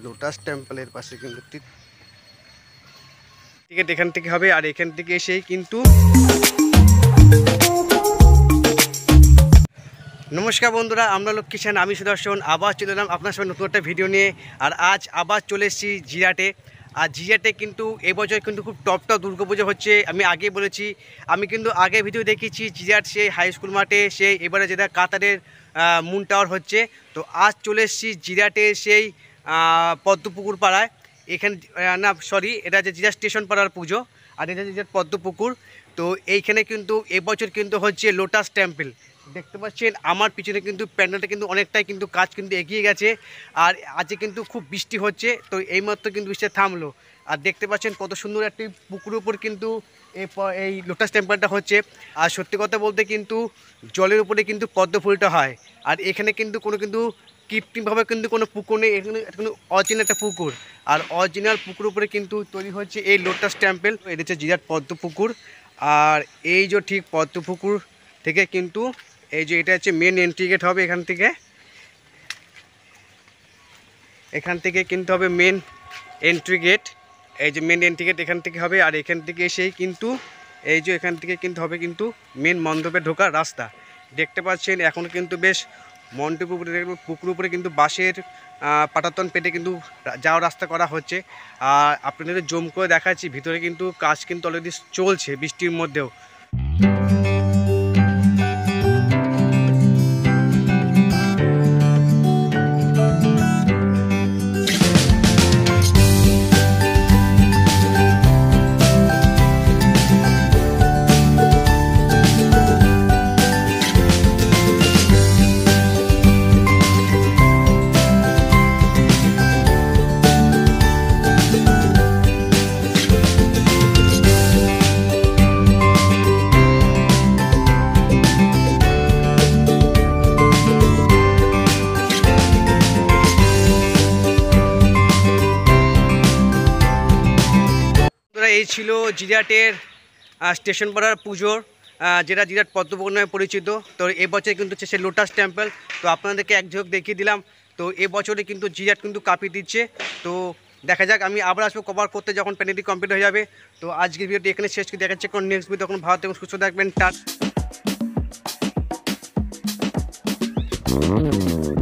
Lotus টেম্পলের পাশে কিন্তু ticket এখান থেকে হবে। আর এখান থেকে এসেই কিন্তু নমস্কার বন্ধুরা, আমরা লোক কিষান, আমি সুদর্শন আবার চলে এলাম আপনার সঙ্গে নতুন একটা ভিডিও নিয়ে। আর আজ আবার চলে এসেছি জিরাটে। আর জিরাটে কিন্তু এবছর কিন্তু খুব টপ দুর্গাপুজো হচ্ছে। আমি আগে বলেছি, আমি কিন্তু আগে ভিডিও দেখিয়েছি জিরাট সেই হাই স্কুল মাঠে, সেই এবারে যেটা কাতারের মুন টাওয়ার হচ্ছে। তো আজ চলে এসেছি জিরাটে সেই পদ্মপুকুর পাড়ায়। এখানে না সরি, এটা যে জিরাট স্টেশন পাড়ার পুজো, আর এটা জিরাট পদ্মপুকুর। তো এইখানে কিন্তু এবছর কিন্তু হচ্ছে লোটাস টেম্পল। দেখতে পাচ্ছেন আমার পিছনে কিন্তু প্যান্ডেলটা কিন্তু অনেকটাই কিন্তু কাজ কিন্তু এগিয়ে গেছে। আর আজকে কিন্তু খুব বৃষ্টি হচ্ছে, তো এইমাত্র কিন্তু বৃষ্টি থামলো। আর দেখতে পাচ্ছেন কত সুন্দর একটি পুকুরের উপর কিন্তু এই লোটাস টেম্পলটা হচ্ছে। আর সত্যি কথা বলতে কিন্তু জলের উপরে কিন্তু পদ্ম ফুলটা হয়। আর এখানে কিন্তু কোনো কৃত্রিমভাবে কিন্তু কোনো পুকুর নেই, এখানে অরিজিনাল একটা পুকুর। আর অরিজিনাল পুকুর উপরে কিন্তু তৈরি হচ্ছে এই লোটাস টেম্পল। এটা হচ্ছে জিরাট পদ্ম পুকুর। আর এই যে ঠিক পদ্ম পুকুর থেকে কিন্তু এই যে এটা হচ্ছে মেন এন্ট্রি গেট হবে। এখান থেকে কিন্তু হবে মেন এন্ট্রি গেট। এই যে মেন এন্ট্রি গেট এখান থেকে হবে। আর এখান থেকে এসেই কিন্তু এই যে এখান থেকে কিন্তু হবে কিন্তু মেন মণ্ডপে ঢোকার রাস্তা। দেখতে পাচ্ছেন এখন কিন্তু বেশ পুকুর উপরে কিন্তু বাঁশের পাটাতন পেটে কিন্তু যাওয়ার রাস্তা করা হচ্ছে। আর আপনাদের জুম করে দেখাচ্ছি, ভিতরে কিন্তু কাজ কিন্তু অলরেডি চলছে বৃষ্টির মধ্যেও। এই ছিল জিরাটের স্টেশন পাড়ার পুজোর, যেটা জিরাট পদ্মপুকুর নামে পরিচিত। তো এবছর কিন্তু হচ্ছে সে লোটাস টেম্পল। তো আপনাদেরকে এক ঝলক দেখিয়ে দিলাম। তো এবছরে কিন্তু জিরাট কিন্তু কাঁপিয়ে দিচ্ছে। তো দেখা যাক, আমি আবার আসবো কভার করতে যখন প্যানেলটি কমপ্লিট হয়ে যাবে। তো আজকের ভিডিওটি এখানে শেষ করে দেখাচ্ছে কোন নেক্সট ভিডিও, তখন ভালো থাকবেন, সুস্থ থাকবেন। টাটা।